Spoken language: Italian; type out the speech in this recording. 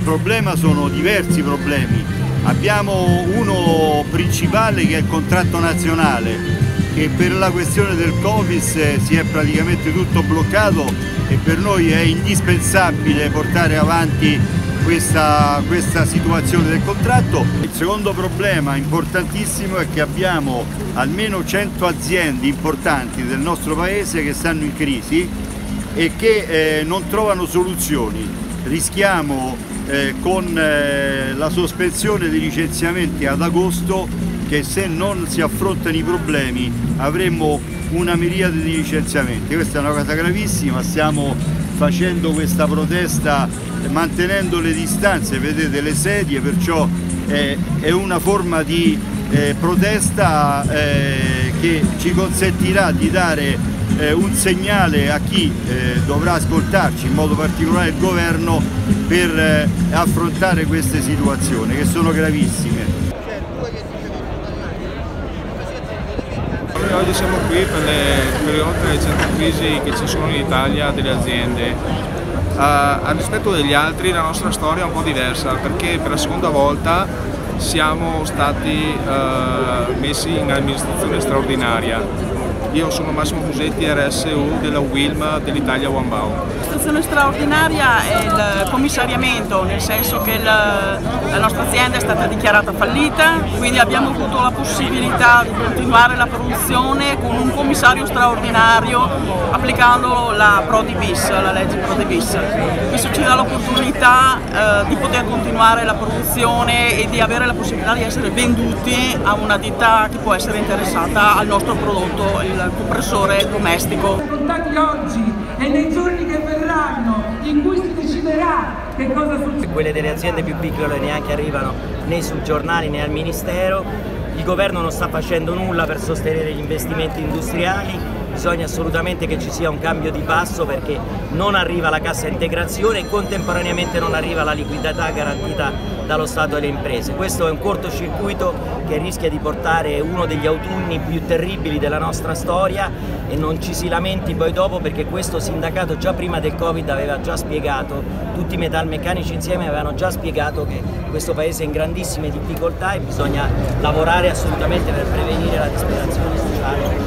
problema sono diversi problemi. Abbiamo uno principale che è il contratto nazionale, che per la questione del Covid si è praticamente tutto bloccato e per noi è indispensabile portare avanti questa situazione del contratto. Il secondo problema importantissimo è che abbiamo almeno 100 aziende importanti del nostro paese che stanno in crisi e che non trovano soluzioni. Rischiamo con la sospensione dei licenziamenti ad agosto che, se non si affrontano i problemi, avremmo una miriade di licenziamenti. Questa è una cosa gravissima. Stiamo facendo questa protesta mantenendo le distanze, vedete le sedie, perciò è una forma di protesta che ci consentirà di dare un segnale a chi dovrà ascoltarci, in modo particolare il governo, per affrontare queste situazioni che sono gravissime. Noi oggi siamo qui per oltre le 100 crisi che ci sono in Italia delle aziende. A rispetto degli altri la nostra storia è un po' diversa, perché per la seconda volta siamo stati messi in amministrazione straordinaria. Io sono Massimo Fusetti, RSU della Wilm dell'Italia Wambao. L'amministrazione straordinaria è il commissariamento, nel senso che la nostra azienda è stata dichiarata fallita, quindi abbiamo avuto la possibilità di continuare la produzione con un commissario straordinario applicando la Prodi-bis, la legge Prodi-bis. Questo ci dà l'opportunità di poter continuare la produzione e di avere la possibilità di essere venduti a una ditta che può essere interessata al nostro prodotto, il compressore domestico. Contati oggi e nei giorni che verranno, in cui si deciderà che cosa succede. Quelle delle aziende più piccole neanche arrivano né sui giornali né al Ministero. Il governo non sta facendo nulla per sostenere gli investimenti industriali. Bisogna assolutamente che ci sia un cambio di passo, perché non arriva la cassa integrazione e contemporaneamente non arriva la liquidità garantita dallo Stato alle imprese. Questo è un cortocircuito che rischia di portare uno degli autunni più terribili della nostra storia, e non ci si lamenti poi dopo, perché questo sindacato già prima del Covid aveva già spiegato, tutti i metalmeccanici insieme avevano già spiegato che questo paese è in grandissime difficoltà e bisogna lavorare assolutamente per prevenire la disperazione sociale.